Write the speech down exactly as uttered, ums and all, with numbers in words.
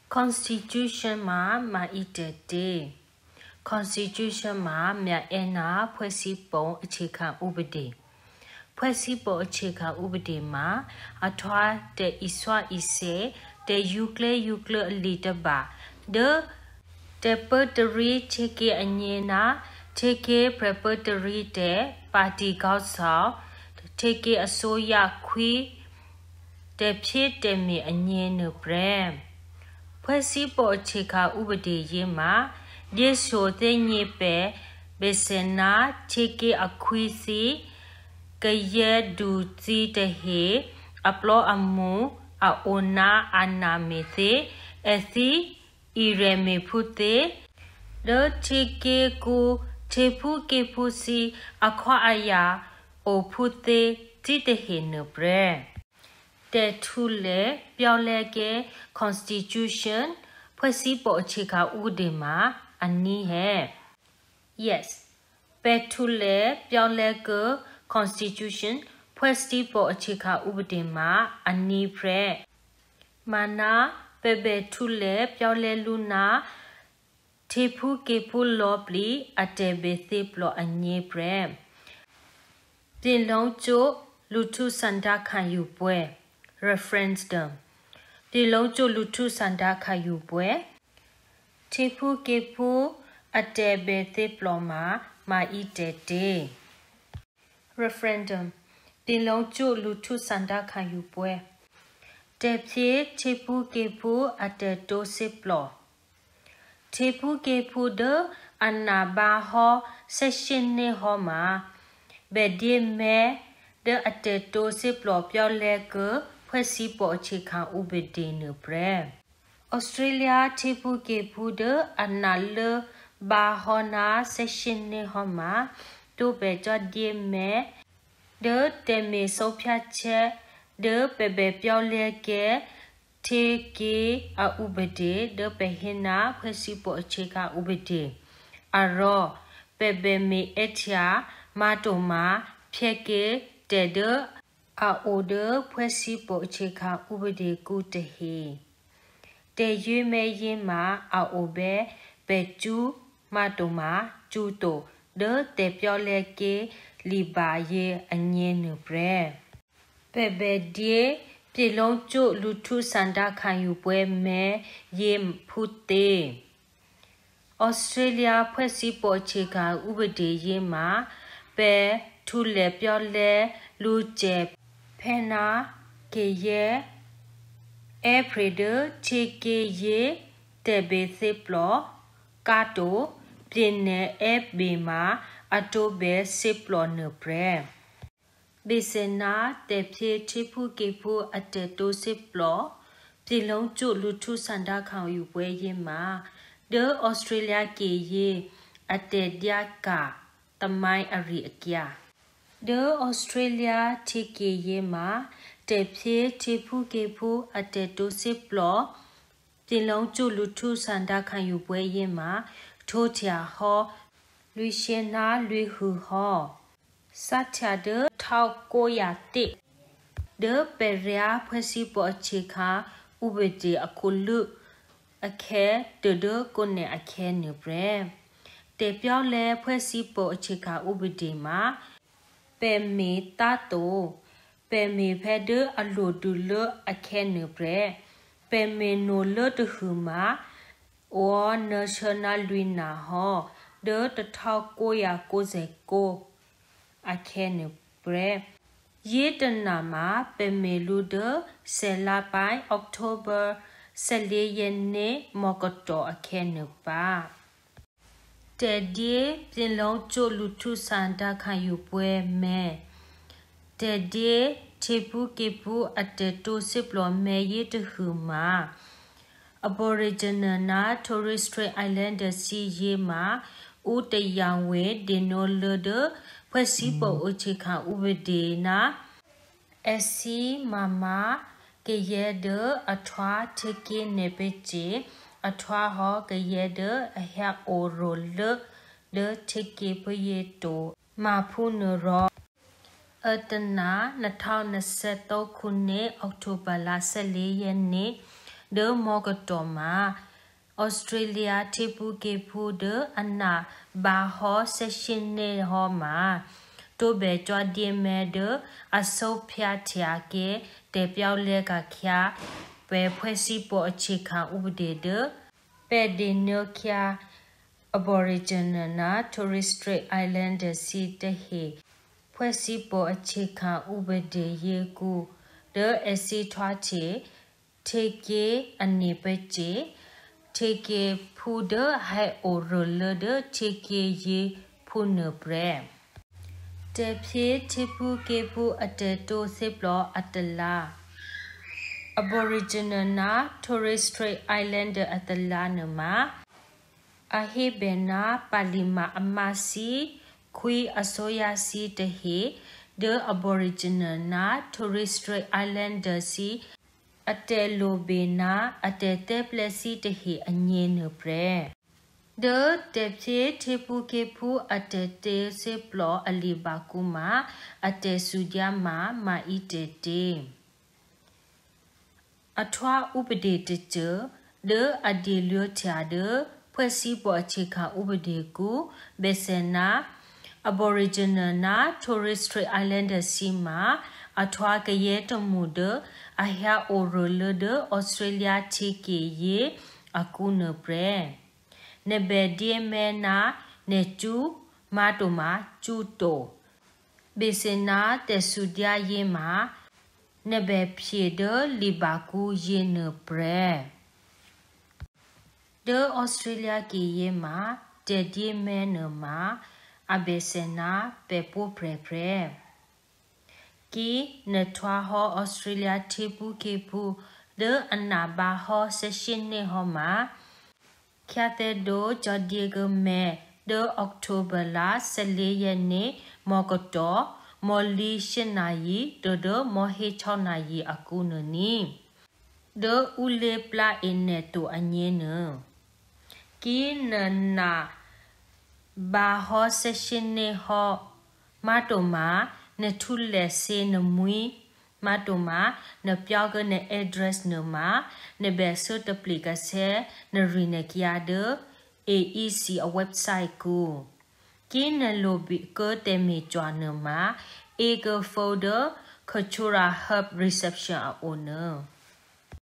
Constitution ma ma itete Constitution ma mya ena ဖွဲ့စည်းပုံအခြေခံဥပဒေဖွဲ့စည်းပုံအခြေခံဥပဒေမှာအထွားတဲ့ဤစွာဤစေတဲ့ယူကလေယူကလအလီတပါ the preparatory ချေကေအငင်းနာချေကေ preparatory တဲ့ပါတီကောက်ဆောင်ချေကေအစိုးရခွေတဲ့ဖြစ်တဲ့မြေအငင်းနပရဖွဲ့စည်းပုံအခြေခံဥပဒေရေးမှာဒီဆိုတဲ့ညပဲဘေစနာချေကေအခွေစီကရဲဒူစီတဟေအပလောအမှုအအိုနာအနာမေသေအစီဣရမေဖုတေဒချေကေကိုချေဖုကေဖုစီအခွာအယာအိုဖုတေတိတဟေနပရတဲ့ထူလေပြောင်းလဲကဲ constitution ဖွဲ့စည်းပုံအခြေခံဥပဒေမှာအနည်းဟဲ့ yes ပဲထူလေပြောင်းလဲက constitution ဖွဲ့စည်းပုံအခြေခံဥပဒေမှာအနည်းဖရက်မနာပဲပဲထူလေပြောင်းလဲလူနာထေဖူကေဖူလောပလီအတေဘေသေပလောအငြေဖရက်ပြင်လုံးကျိုလူထုစန္ဒခံယူပွဲ Referendum ဒီလုံးကျလူထုစန္ဒခယူပွဲထေဖူကေဖူအတေဘေသေပလောမာမာဤတေတေ Referendum ဒီလုံးကျလူထုစန္ဒခယူပွဲတေပြေထေဖူကေဖူအတေတိုစေပလောထေဖူကေဖူဒအနာဘာဟောဆက်ရှင်နေဟောမာဘေဒီမဲဒအတေတိုစေပလောပြောလဲကဖွဲ့စည်းပုံအခြေခံဥပဒေနပရဩစတြေးလျထေဖူကေဖူဒအနာလဘာဟောနာဆက်ရှင်နေဟောမာတိုပဲကြဒီမဲဒတေမေဆောဖြတ်ချက်ဒပေပေပြောလဲကဲထေကေအဥပဒေဒပေဟနာဖွဲ့စည်းပုံအခြေခံဥပဒေအရောပေပေမေအချာမာတိုမာဖြက်ကေတေဒအအိုဒဖွဲ့စည်းပုံအခြေခံဥပဒေကုတဟေတေရွေးမဲရင်မှာအအိုပဲပဲကျူမာတိုမာကျူတိုဒတေပြောလဲကေလီဘာယေအငင်းနပရပေပေဒီပြေလုံးကျလူထုစန္ဒခံယူပွဲမဲယေဖုတေဩစတြေးလျဖွဲ့စည်းပုံအခြေခံဥပဒေရေးမှာပဲထူလေပြောလဲလူကျဲဖဲနာကေယေအပရီဒချေကေယေတေဘေစေပလောကာတိုပြင်းနေအဘေမာအတိုဘေစေပလောနပရဘေစနာတေဖြေချေဖူကေဖူအတေတိုစေပလောပြည်လုံးကျလူထုစန္ဒခံယူပွဲရင်မှာဒေဩစတြေးလျကေယေအတေဒျာကာတမိုင်းအရိအကျာဒေဩစတြေးလျတီကေယေမှာတေဖြေချေဖူကေဖူအတေတိုစေပလောပြည်လုံးကျလူထုစန္ဒခံယူပွဲရင်မှာထိုးချာဟောလူရှင်နာလူဟူဟောစတ်ချာဒထောက်ကိုရတိဒေပေရယာဖွဲ့စည်းပုံအခြေခံဥပဒေအခုလူအခဲတဒကိုနေအခဲနေပရတေပြောင်းလဲဖွဲ့စည်းပုံအခြေခံဥပဒေမှာပေမီတာတိုပေမီဖဲဒအလိုဒူလအခဲနေပရပေမီနိုလတဟူမာဝနာရှင်နယ်လူနာဟောဒေတထောက်ကိုရကိုစေကိုအခဲနေပရယေတနာမှာပေမေလူဒဆယ်လပိုင်းအောက်တိုဘာဆယ်လေးရက်နေ့မော်ကတော်အခဲနေပါတေဒီပြင်လုံးကျလူထုစန္ဒခံယူပွဲမဲတေဒီချေပူကေပူအတေတိုစစ်ပလောမဲယေတဟူမာ Aboriginal နာ Torres Strait Islander စီယေမှာဦးတရောင်ဝဲဒီနိုလဒဖွဲ့စည်းပုံအခြေခံဥပဒေနာအစီမမကေယေဒအထွားတကေနေပချေအထွားဟောကေယေဒအဟအိုရိုလဒတကေပယေတိုမာဖုနရောအတနာ၂၀၂၃ခုနှစ်အောက်တိုဘာလဆယ်လေးရက်နေ့ the Mogatoma Australia Tepu Kepu de Anna Baho Session Ne Homa to be Jodi Mede a so piatiake de Piaulega Kia where Pwesi po a chica ubde de Pede Nokia Aboriginal na Torres Strait Islander si te he Pwesi po a chica ubde ye gu de esi twate take a nipeche take a puder high or roller take ye punner bre. Te pie tipu kepu at the do siplo at the la. Aboriginal na Torres Strait Islander at the la nama. A hebena palima amasi kui asoya si te he the Aboriginal na Torres Strait Islander si ate lobena ate te plesi te he anyen pre. The tepse tepu kepu ate te se plo alibakuma ate sujama ma itete. Atwa upade teacher the adelio tiade pwesi po acheka upade ku besena Aboriginal na Torres Strait Islander sima atwa kaye tomude ahya orole de Australia teke ye akuna pre. Nebe dieme na netu matoma chuto. Besena te sudia ye ma nebe pie de libaku ye ne pre. De Australia ke ye ma te dieme ne ma abesena pepo pre pre. Ki ne twa ho Australia tepu kepu de anaba ho session ne ho ma Kiate do jodiego me de October la sele ne mogoto moli shinayi do do mohe chonayi akuna ni. De ule pla ene to anyene. Ki na ba ho session ne ho matoma ne tule se ne mui matoma ne pyaga ne address ne ma ne beso te plika se ne rine kiade A E C a website ku ki ne lobi ko te me jwa ne ma ega folder cultural hub reception a owner